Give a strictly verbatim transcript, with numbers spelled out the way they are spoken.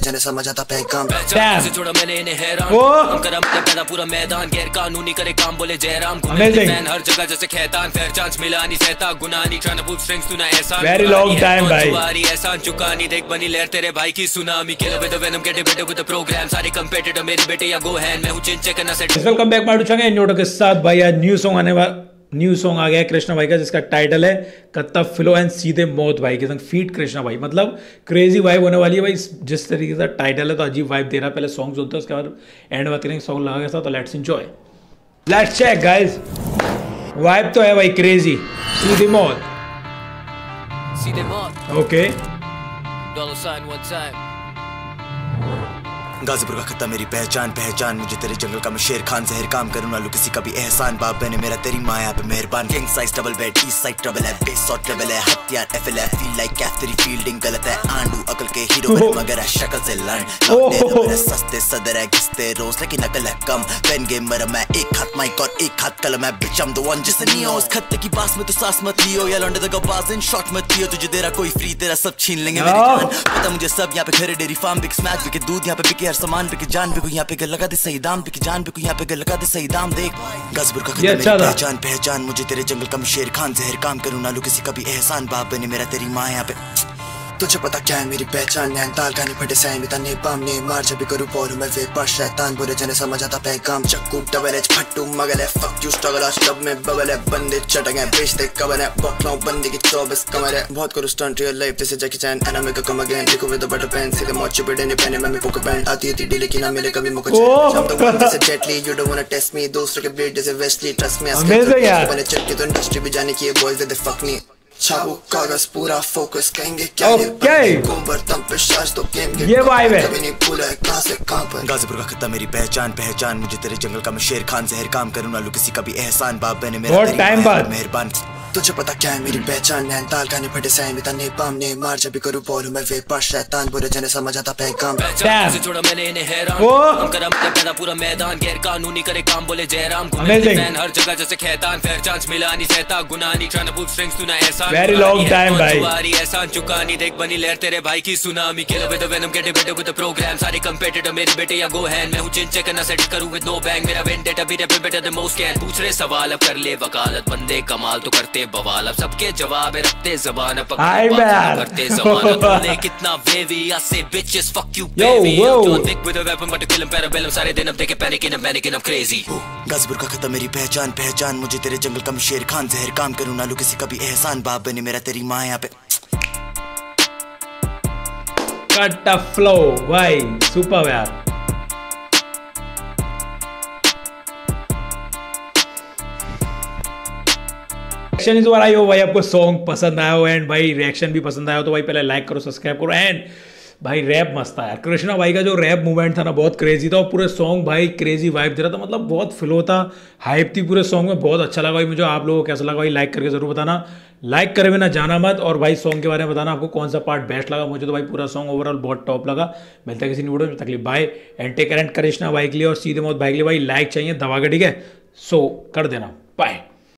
जने समझ आता पैगाम से छोड़ा मैंने इन्हें हैरान हम करा मैंने पैदा पूरा मैदान गैर कानूनी करे काम बोले जयराम फैन हर जगह जैसे खैतान फेयर चांस मिला नहीं सहता गुनाह नहीं trying to put strings to ना एहसान वेरी लॉन्ग टाइम भाई तुम्हारी एहसान चुका नहीं देख बनी लहर तेरे भाई की tsunami kill with the venom get better with the program सारे कंपेटिटर मेरे बेटे या गो हैंड मैं हूं चिन चेक करना set welcome back my channel नोटो के साथ भाई आज न्यू सॉन्ग आने वाला न्यू सॉन्ग आ गया है कृष्णा भाई का जिसका टाइटल है कत्ता फ्लो एंड सीधे मौत भाई के संग फीट कृष्णा भाई मतलब क्रेजी वाइब होने वाली है भाई जिस तरीके से टाइटल है तो अजीब वाइब दे रहा है। पहले सॉन्ग सुनते हैं उसके बाद एंड बात करेंगे सॉन्ग लगा के साथ। तो let's enjoy let's check guys vibe तो है भाई क्रेजी सीधे मौत सीधे मौत okay dollar sign one time Ghazipur का खत्ता मेरी पहचान पहचान मुझे तेरे जंगल का मैं शेर खान जहर काम करूँ ना लू किसी का भी एहसान बाप मैंने मेरा तेरी माया पे मेहरबान king size double bed east side trouble है बेस और ट्रबल है हथियार एफएल है फील लाइक कैफ तेरी फील्डिंग गलत है आंडू अकल के हीरो बने मगर है शक्ल से लर्न मेरे सस्ते सदर है घिसते रोज लेकिन अकल है कम पेन गेम मर मैं एक हाथ माइक और एक हाथ कलम है बिच I'm the one जिसे नहीं हो उस खत्ते की पास में तो सांस मत लियो या लौंडे तक आवाज इन शॉट मत लियो तुझे तेरा कोई फ्री तेरा सब छीन लेंगे मेरी जान पता मुझे सब यहाँ पे घर डेयरी फार्म बिक स्मैक बिके दूध यहाँ पे बिके हर सामान बिके जान बिको यहाँ पे लगा दे सही दाम बिके जान बिको यहाँ पे लगा दे सही दाम देख गाजीपुर का खत्ता मेरी पहचान पहचान मुझे तेरे जंगल का मैं शेर खान जहर काम करूँ ना लू किसी का भी एहसान बाप बने मेरा तेरी माँ यहाँ पे तुझे पता क्या है मेरी पहचान नैनताल गानी फटे सैन बिता ने पाम ने मार जब भी करूँ बोलूँ मैं वे पर शैतान बुरे जने समझ आता पैगाम चक्कू डबल एच फट्टू मगल है फक यू स्ट्रगल आज तब में बगल है बंदे चटक है बेचते कबल है बकलाऊ बंदे की चौबीस कमर है बहुत करूँ स्टंट रियल लाइफ जैसे जैकी चैन एना मेक कम अगेन देखो विद द बटर पेन सीधे मौत चिपड़े ने पहने मैं पोकर पैंट आती थी डीले की ना मिले कभी मुझे हम तो वन जैसे Jaitley you don't wanna test me दूसरे के ब्लेड जैसे वेस्टली ट्रस्ट मी बने चटके तो इंडस्ट्री भी जाने की बॉयज दे फक मी छापो कागज पूरा फोकस कहेंगे क्या ये बर्तन पे शाज तो गेम के ये वाइब है कभी नहीं भूला है कहां से कहां पर गाजीपुर का खत्ता मेरी पहचान पहचान मुझे तेरे जंगल का मैं शेर खान जहर काम करूँ ना लू किसी का भी एहसान बाप बने मेरा तेरी मेहरबान तुझे पता क्या है मेरी पहचान नैनताल गाने फटे सैन बिता ने पाम ने मार जब भी करूँ बोलूँ मैं वे पर शैतान बुरे जने समझ आता पैगाम से छोड़ा मैंने इन्हें हैरान हम करा मैंने पैदा पूरा मैदान गैर कानूनी करे काम बोले जयराम फैन हर जगह जैसे खैतान फेयर चांस मिला नहीं सहता गुनाह नहीं trying to put strings to ना एहसान वेरी लॉन्ग टाइम भाई तुम्हारी एहसान चुका नहीं देख बनी लहर तेरे भाई की tsunami kill with the venom get better with the program सारे कंपेटिटर मेरे बेटे या गो हैंड मैं हूं चिन चेक करना सेट करूं विद नो बैंग मेरा वेंडेटा भी rap better than most can पूछ रहे सवाल अब कर ले वकालत बंदे कमाल तो करते बवाल अब सबके जवाब रखते जबान करते जमानत कितना वेवी से bitches fuck you baby don't think with a weapon but to kill him parabellum सारे दिन अब देखे panic in panic in crazy Ghazipur का खत्ता मेरी पहचान पहचान मुझे तेरे जंगल का मैं शेर खान जहर काम करूँ ना लू किसी का भी एहसान बाप बने मेरा तेरी माँ यहाँ पे कट्टा फ्लो भाई सुपर यार रिएक्शन इस बार आई हो भाई आपको सॉन्ग पसंद आया हो एंड भाई रिएक्शन भी पसंद आया हो तो भाई पहले लाइक करो सब्सक्राइब करो एंड भाई रैप मस्त था यार कृष्णा भाई का जो रैप मूवमेंट था ना बहुत क्रेजी था और पूरे सॉन्ग भाई क्रेजी वाइब दे रहा था मतलब बहुत फ्लो था हाइप थी पूरे सॉन्ग में बहुत अच्छा लगा भाई मुझे आप लोगों को कैसा लगा भाई लाइक करके जरूर बताना लाइक करे बिना जाना मत और भाई सॉन्ग के बारे में बताना आपको कौन सा पार्ट बेस्ट लगा मुझे तो भाई पूरा सॉन्ग ओवरऑल बहुत टॉप लगा मिलता है किसी वीडियो में तकलीफ bye and take care and Krishna भाई के लिए और सीधे मौत भाई के लिए भाई लाइक चाहिए दबा के ठीक है सो कर देना बाय।